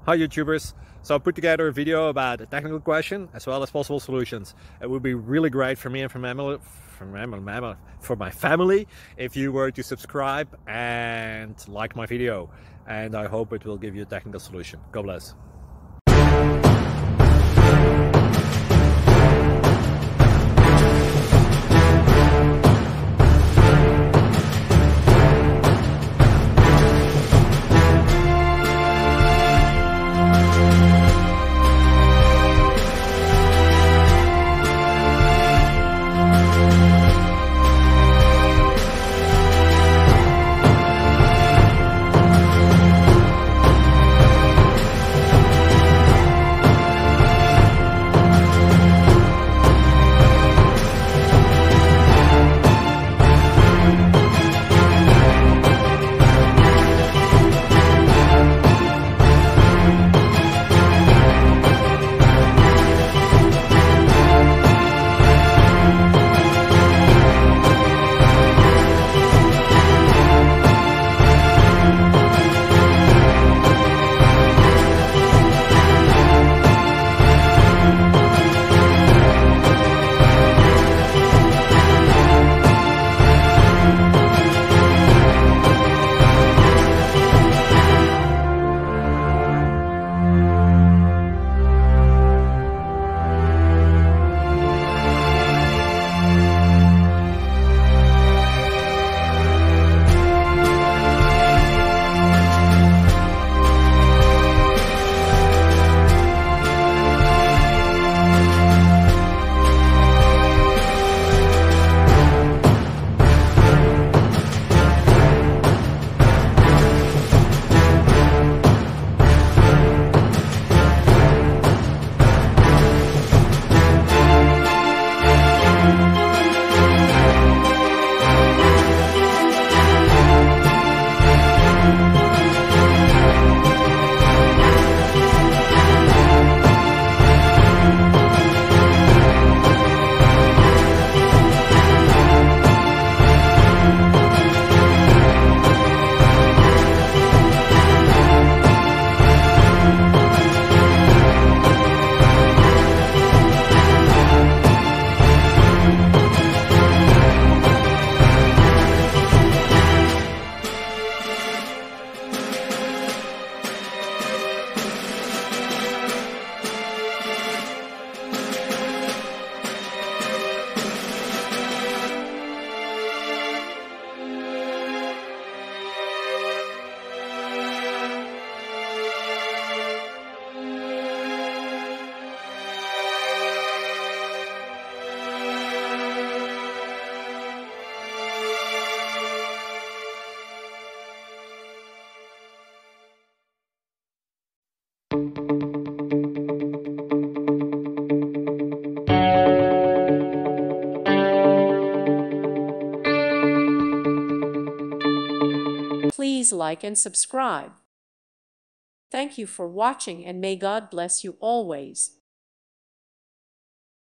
Hi YouTubers! So I put together a video about a technical question as well as possible solutions. It would be really great for me and for my family if you were to subscribe and like my video, and I hope it will give you a technical solution. God bless. Please like and subscribe. Thank you for watching, and may God bless you always.